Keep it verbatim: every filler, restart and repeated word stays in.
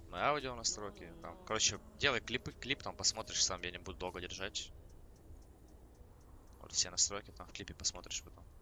На аудио настройки. Там, короче, делай клипы, клип там посмотришь сам, я не буду долго держать. Вот все настройки там в клипе посмотришь потом.